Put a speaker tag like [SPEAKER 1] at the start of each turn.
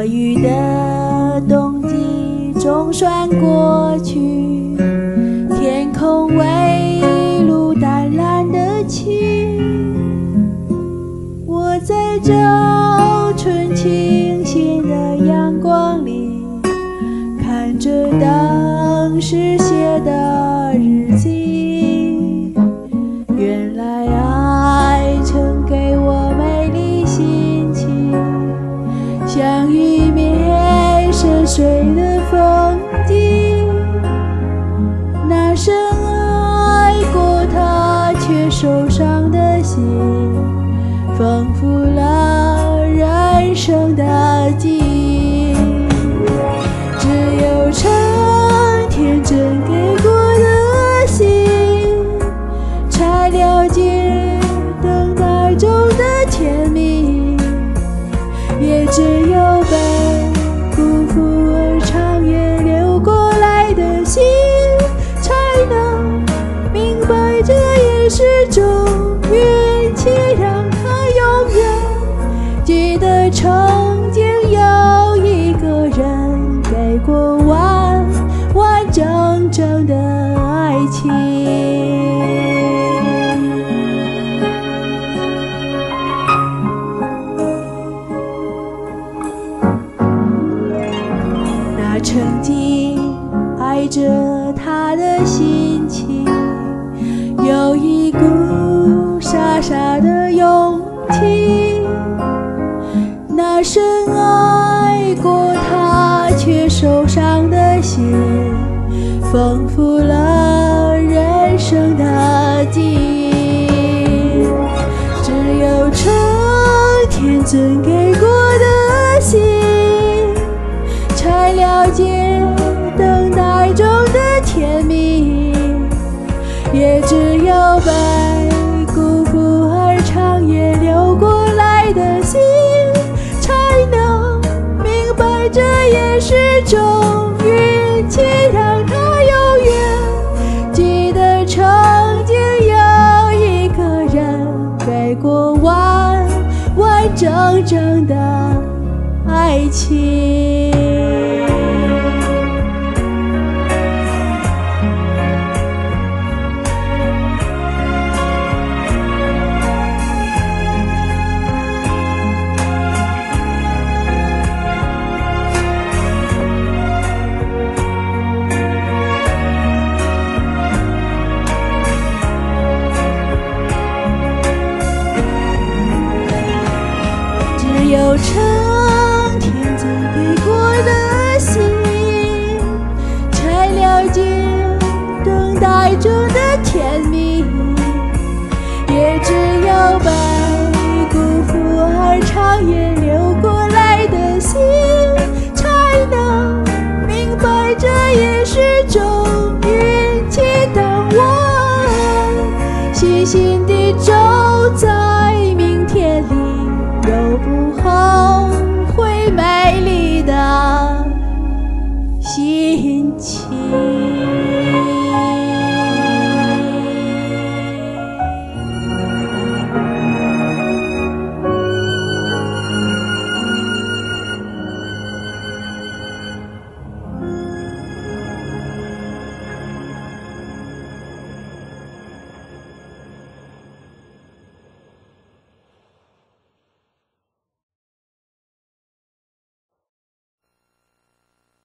[SPEAKER 1] 多雨的冬季总算过去，天空微露淡蓝的晴。我在早春清新的阳光里，看着当时写的日记。原来爱曾给我美丽心情，像一面深邃的风景。那深爱过他却受伤的心，丰富了人生的记忆。只有曾天真给过的心，才了解等待中的甜蜜。也只有被辜负而长夜流过来的心，才能明白这也是种运气，让他永远记得曾经有一个人给过完完整整的爱情。那曾经爱着他的心情，有一股傻傻的勇气。那深爱过他却受伤的心，丰富了人生的记忆。只有曾天真给过的心，才了解等待中的甜蜜。也只有被辜负而长夜流过来的心，才能明白这也是种运气，让他永远记得曾经有一个人给过完完整整的爱情。只有曾天真给过的心，才了解等待中的甜蜜。也只有被